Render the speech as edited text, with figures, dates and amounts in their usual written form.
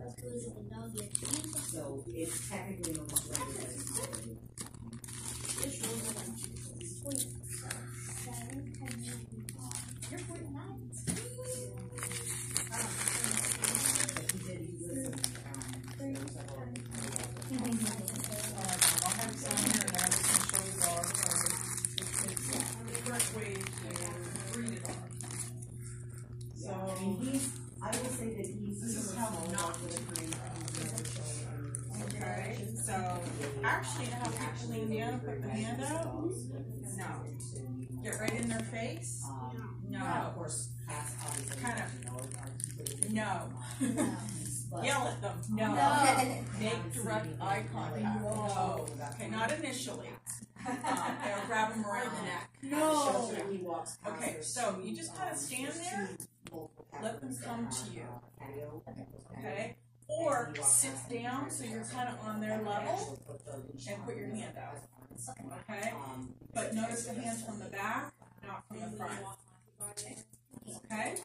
So it's technically no longer regulated. You're 49. I'll have some here and then we can show you dogs. It's the correct way to breed a dog. So, I will say that he's. This is how not to breed. Okay, so actually, you know how people lean down and put the hand out? No. Get right in their face? No. Of course, cats obviously. Kind of. No. Yell at them. No. Make direct eye contact. No. Okay, not initially. They'll grab them around the neck. No. Okay, so you just kind of stand there, let them come to you. Okay? Or sit down so you're kind of on their level and put your hand out. Okay? But notice the hands from the back, not from the front. Okay?